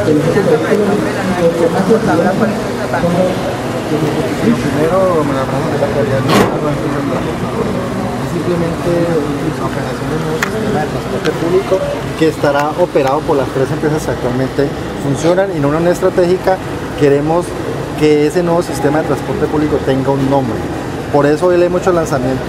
Primero me la pregunta que había simplemente la operación de un nuevo sistema de transporte público que estará operado por las tres empresas que actualmente funcionan, y en una unión estratégica queremos que ese nuevo sistema de transporte público tenga un nombre. Por eso hoy le hemos hecho el lanzamiento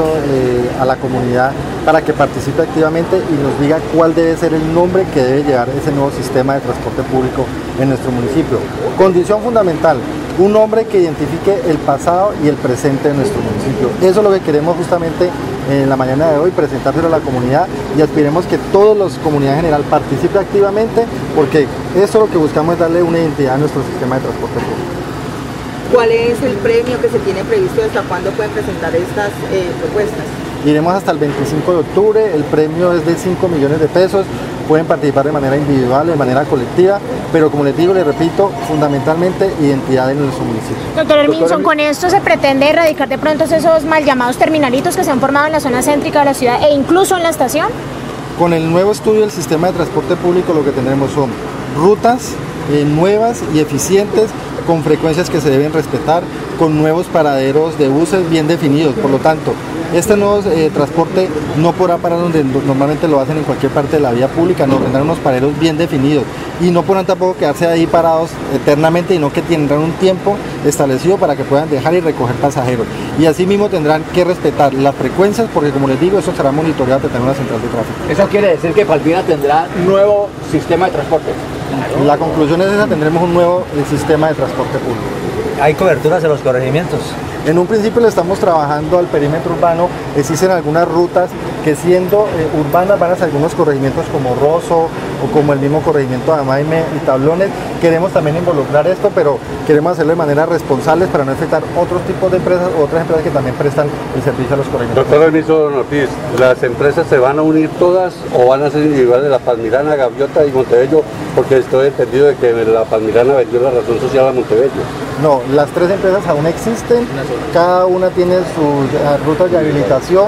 a la comunidad para que participe activamente y nos diga cuál debe ser el nombre que debe llevar ese nuevo sistema de transporte público en nuestro municipio. Condición fundamental: un nombre que identifique el pasado y el presente de nuestro municipio. Eso es lo que queremos justamente en la mañana de hoy, presentárselo a la comunidad, y aspiremos que toda la comunidad en general participe activamente, porque eso lo que buscamos es darle una identidad a nuestro sistema de transporte público. ¿Cuál es el premio que se tiene previsto? ¿Hasta cuándo pueden presentar estas propuestas? Iremos hasta el 25 de octubre, el premio es de 5 millones de pesos, pueden participar de manera individual, de manera colectiva, pero como les digo, les repito, fundamentalmente identidad de nuestro municipio. Doctor Herminson, ¿con esto se pretende erradicar de pronto esos mal llamados terminalitos que se han formado en la zona céntrica de la ciudad e incluso en la estación? Con el nuevo estudio del sistema de transporte público lo que tendremos son rutas nuevas y eficientes, con frecuencias que se deben respetar, con nuevos paraderos de buses bien definidos. Por lo tanto, este nuevo transporte no podrá parar donde normalmente lo hacen en cualquier parte de la vía pública, no, tendrán unos paraderos bien definidos, y no podrán tampoco quedarse ahí parados eternamente, sino que tendrán un tiempo establecido para que puedan dejar y recoger pasajeros. Y asimismo tendrán que respetar las frecuencias, porque como les digo, eso será monitoreado de tener una central de tráfico. ¿Eso quiere decir que Palmira tendrá nuevo sistema de transporte? La conclusión es esa: tendremos un nuevo sistema de transporte público. ¿Hay coberturas de los corregimientos? En un principio le estamos trabajando al perímetro urbano. Existen algunas rutas que, siendo urbanas, van hacia algunos corregimientos como Rosso o como el mismo corregimiento de Amaime y Tablones. Queremos también involucrar esto, pero queremos hacerlo de manera responsable para no afectar otros tipos de empresas o otras empresas que también prestan el servicio a los corregimientos. Doctor Herminson Ortiz, ¿las empresas se van a unir todas o van a ser individuales, la Palmirana, Gaviota y Montebello? Porque estoy entendido de que la Palmirana vendió la razón social a Montebello. No, las tres empresas aún existen, cada una tiene sus rutas de habilitación.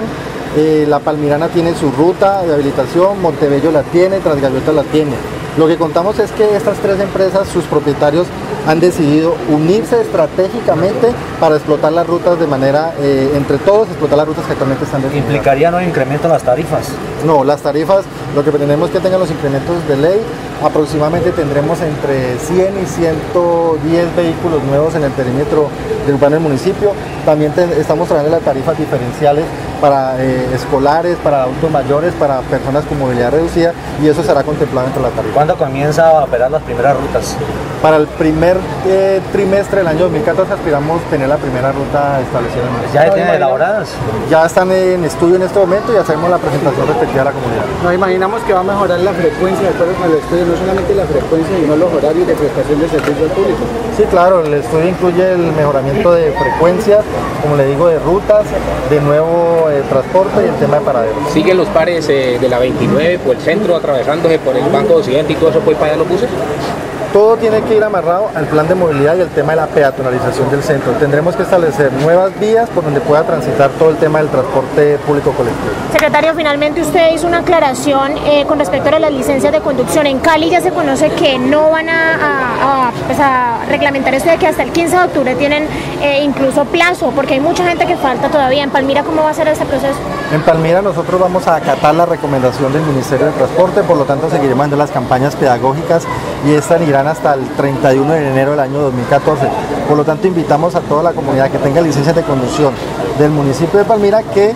La Palmirana tiene su ruta de habilitación, Montebello la tiene, Transgaviota la tiene. Lo que contamos es que estas tres empresas, sus propietarios, han decidido unirse estratégicamente para explotar las rutas de manera, entre todos, explotar las rutas que actualmente están definidas. ¿Implicaría no incremento en las tarifas? No, las tarifas, lo que pretendemos es que tengan los incrementos de ley. Aproximadamente tendremos entre 100 y 110 vehículos nuevos en el perímetro del urbano del municipio. También estamos trabajando las tarifas diferenciales para escolares, para adultos mayores, para personas con movilidad reducida, y eso será contemplado entre la tarifa. ¿Cuándo comienza a operar las primeras rutas? Para el primer trimestre del año 2014 aspiramos tener la primera ruta establecida en el municipio. ¿Ya tienen elaboradas? Ya están en estudio en este momento y hacemos la presentación respectiva a la comunidad. Nos imaginamos que va a mejorar la frecuencia de acuerdo con el estudio, no solamente la frecuencia, sino los horarios de prestación de servicio al público. Sí, claro, el estudio incluye el mejoramiento de frecuencias, como le digo, de rutas, de nuevo transporte y el tema de paraderos. ¿Siguen los pares de la 29 por el centro, atravesándose por el Banco de Occidente y todo eso, pues para allá los buses? Todo tiene que ir amarrado al plan de movilidad y el tema de la peatonalización del centro. Tendremos que establecer nuevas vías por donde pueda transitar todo el tema del transporte público colectivo. Secretario, finalmente usted hizo una aclaración con respecto a las licencias de conducción. En Cali ya se conoce que no van a reglamentar esto de que hasta el 15 de octubre tienen incluso plazo, porque hay mucha gente que falta todavía. ¿En Palmira cómo va a ser este proceso? En Palmira nosotros vamos a acatar la recomendación del Ministerio de Transporte, por lo tanto seguiremos dando las campañas pedagógicas, y estas irán hasta el 31 de enero del año 2014. Por lo tanto, invitamos a toda la comunidad que tenga licencias de conducción del municipio de Palmira que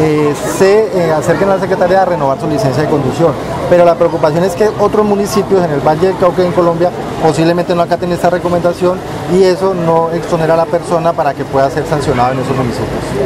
se acerquen a la Secretaría a renovar su licencia de conducción. Pero la preocupación es que otros municipios en el Valle del Cauca y en Colombia posiblemente no acaten esta recomendación, y eso no exonera a la persona para que pueda ser sancionado en esos municipios.